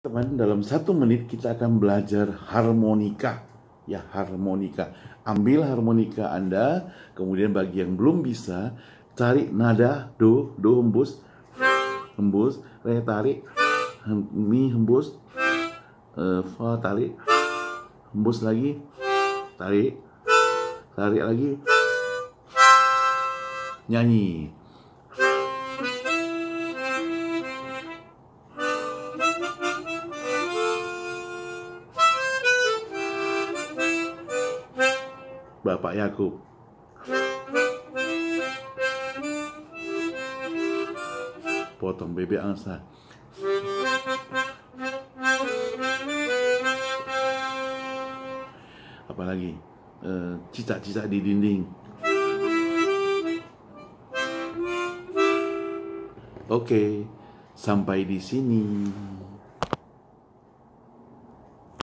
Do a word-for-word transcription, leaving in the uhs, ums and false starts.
Teman, dalam satu menit kita akan belajar harmonika. Ya, harmonika. Ambil harmonika Anda, kemudian bagi yang belum bisa, cari nada do, do hembus, hembus, re tarik, hem, mi hembus, uh, fa tarik, hembus lagi, tarik, tarik lagi, nyanyi. Bapak Yakub. Potong bebek angsa. Apalagi uh, cicak-cicak di dinding. Oke, sampai di sini.